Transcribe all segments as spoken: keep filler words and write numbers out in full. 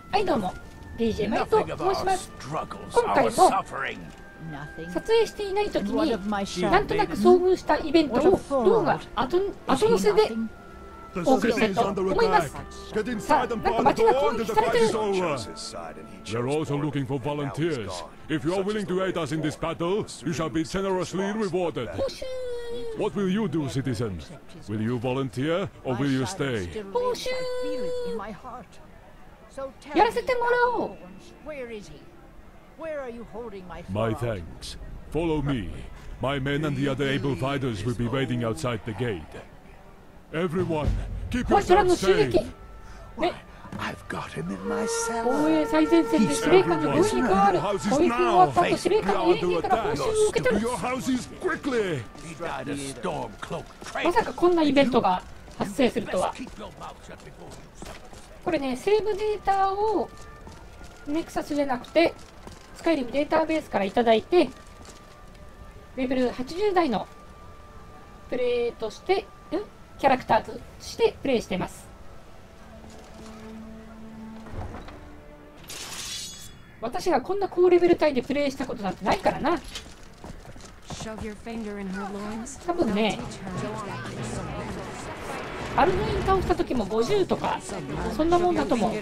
はいどうも ディージェー マイと申します。今回も撮影していない時になんとなく遭遇したイベントを動画後後乗せでお送りしたいと思います。さあ、なんか街が攻撃されてる。 We're also looking for volunteers. If you are willing to aid us in this battle, you shall be generously rewarded. What will you do, citizen? Will you volunteer or will you stay? 報酬やらせてもらおう。 My thanks. Follow me. My men and the other able fighters will be waiting outside the gate. Everyone, keep ホワイトラン yourself の襲 safe. 撃ね、 I've got him in my cellar. 防衛最前線で司令官の病院に変わる。攻撃終わった後司令官の家々から報酬を受け取 To る。 your houses quickly. まさかこんなイベントが発生するとは。これね、セーブデータをネクサスじゃなくてスカイリムデータベースからいただいてレベルはちじゅう台のプレイとして、んキャラクターとしてプレイしています。私がこんな高レベル帯でプレイしたことなんてないからな。多分ね、アルノイン倒した時もごじゅうとかそんなもんだと思う。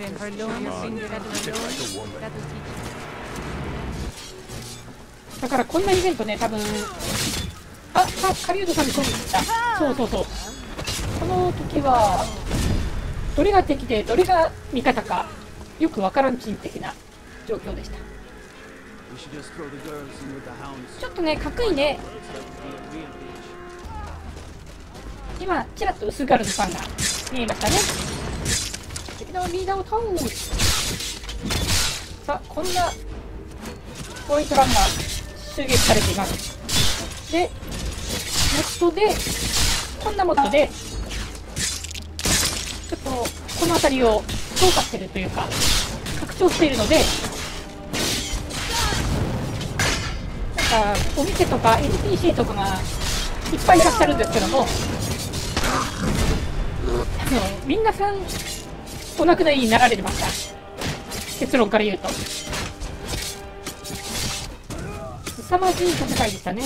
だからこんなイベントね、多分あ、あ、狩人さんに攻撃した。そうそうそう。この時はどれが敵でどれが味方かよくわからんちん的な状況でした。ちょっとね、かっこいいね。今ちらっと薄ガルドさんが見えましたね。敵のリーダーを倒す。さあ、こんなホワイトランが襲撃されています。で、モッドでこんなモッドでちょっとこの辺りを強化しているというか拡張しているので、なんかお店とか エヌピーシー とかがいっぱいいらっしゃるんですけども、あの皆さんお亡くなりになられてました。結論から言うと凄まじい戦いでしたね。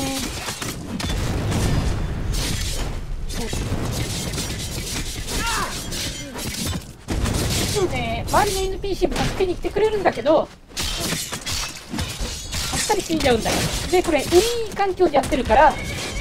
そうね、周りの エヌピーシー も助けに来てくれるんだけどあっさり死んじゃうんだよ。で、これいい環境でやってるから エヌ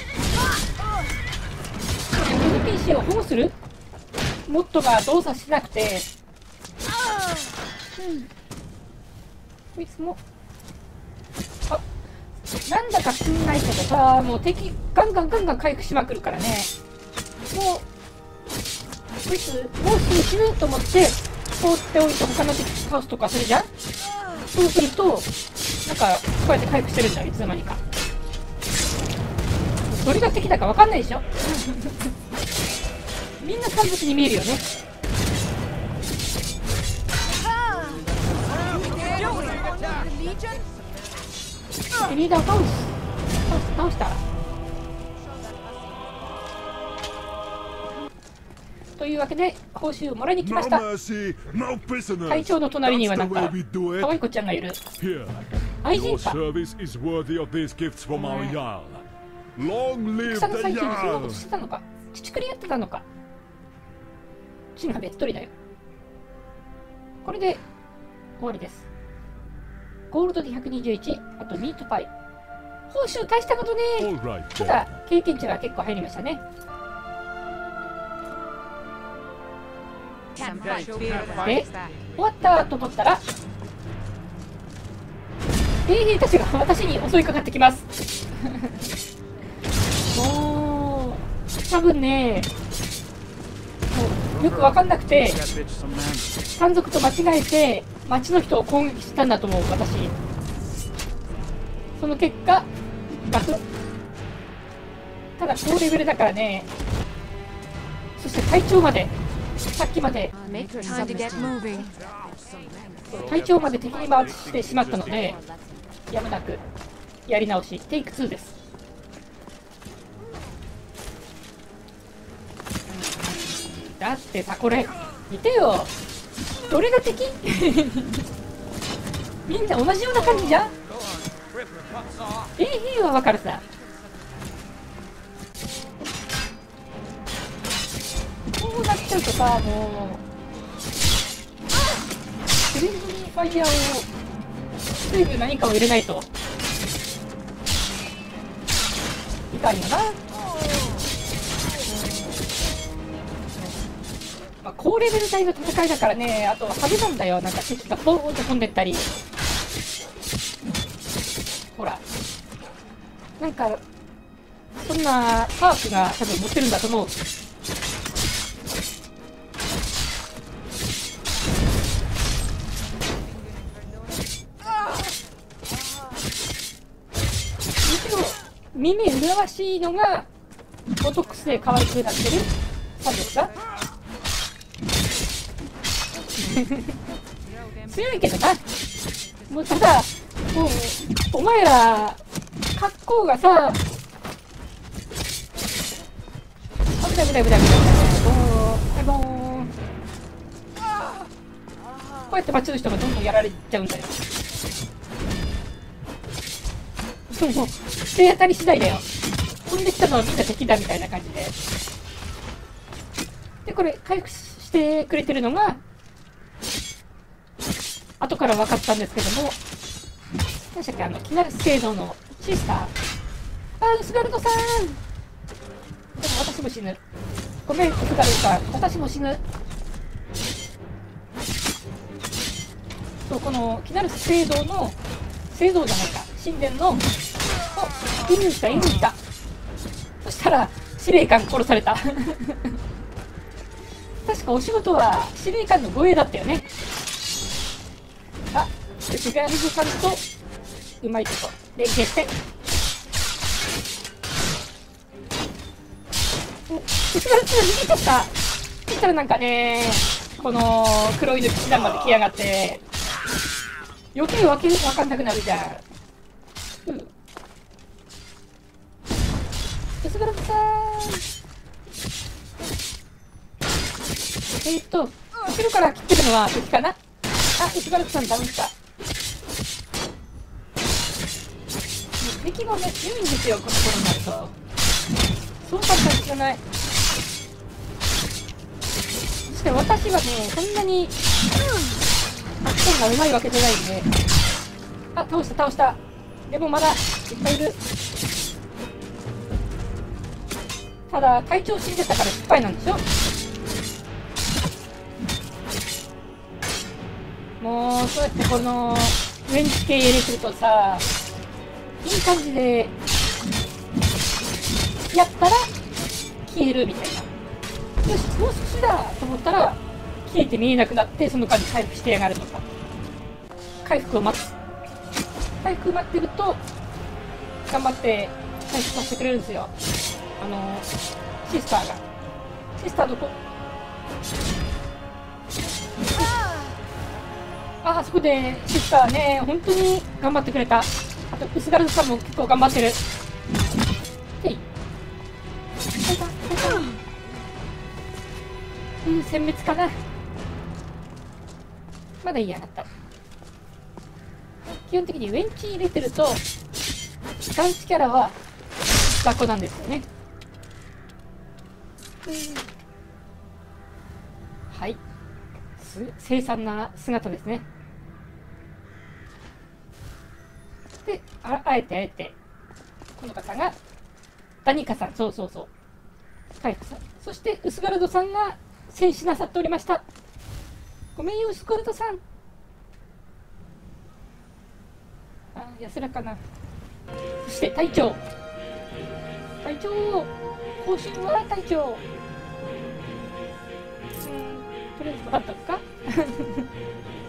ピーシー を保護するモッドが動作しなくて、うん、こいつもあ、なんだかすんないけどさ、もう敵ガンガンガンガン回復しまくるからね。もうこいつもうすぐ死ぬと思って放っておいて他の敵倒すとかするじゃん。そうするとなんかこうやって回復してるんだよ、いつの間にか。どれが敵だか分かんないでしょみんな三物に見えるよね。リーダーを倒す倒す倒したというわけで報酬をもらいに来ました。会長の隣にはなんか可愛い子ちゃんがいる。愛人か。草の最中にそんなことしてたのか。乳くりやってたのか。血がべっとりだよ。これで終わりです。ゴールドでひゃくにじゅういち、あとミートパイ。報酬大したことねえ。ただ経験値が結構入りましたね。で、終わったと思ったら衛兵たちが私に襲いかかってきますもう多分ね、もうよく分かんなくて山賊と間違えて町の人を攻撃したんだと思う。私その結果ガクッ。ただ高レベルだからね。そして隊長までさっきまで隊長まで敵に回してしまったのでやむなくやり直しテイクツーです。だってさ、これ見てよ。 どれが敵みんな同じような感じじゃん。ええはわかるさ。こうなっちゃうとさ、もうフレンドリーファイヤーをすぐ何かを入れないといかんよな。まあ、高レベル帯の戦いだからね。あと派手なんだよ。なんか敵がボーンと飛んでったり、ほらなんかそんなパークが多分持ってるんだと思う。耳麗わしいのがボトックスで可愛くなってるさんですか。強いけどな。もうただもうお前ら格好がさ、危ない危ない危ない危ない。もうはいもうこうやって街の人がどんどんやられちゃうんだよ。もう手当たり次第だよ。飛んできたのはみんな敵だみたいな感じで。でこれ回復してくれてるのが後から分かったんですけども、何でしたっけ、あのキナルス聖堂のシスター。あー、ウスガルドさん。でも私も死ぬ。ごめんウスガルドさん、私も死ぬ。そうこのキナルス聖堂の聖堂じゃないか、神殿のお、犬いた犬いた。そしたら司令官殺された確かお仕事は司令官の護衛だったよね。あ、ウスガルドさんとうまいこと連携して、お、ウスガルドさん逃げちゃった。そしたらなんかね、この黒いの騎士団まで来やがって余計わけわかんなくなるじゃん。うん、ウスガルドさん。えーっと後ろから切ってるのは敵かな。あ、ウスガルドさんダメした。敵もね強いんですよ、この頃になると。そう簡単に知らない。そして私はね、そんなにアクションがうまいわけじゃないんで。あ、倒した倒した。でもまだいっぱいいる。ただ隊長死んでたから失敗なんでしょ。もうそうやってこのウェンチ系入れてるとさ、いい感じでやったら消えるみたいな。よしもう少しだと思ったら消えて見えなくなって、その間に回復してやがるとか。回復を待つ。回復待ってると頑張って回復させてくれるんですよ、あのシスターが。シスターどこ。ああ、そこでシスターね、本当に頑張ってくれた。あとウスガルドさんも結構頑張ってる。へい、うん、殲滅かな。まだいいやなった。基本的にウェンチ入れてると男子キャラは雑魚なんですよね。うん、はい、凄惨な姿ですね。で あ, あえてあえてこの方がダニカさん、そうそうそう、回復さん。そしてウスガルドさんが戦死なさっておりました。ごめんよウスガルドさん。あ、安らかな。そして隊長隊長報酬は隊長、うん、とりあえずもらったのか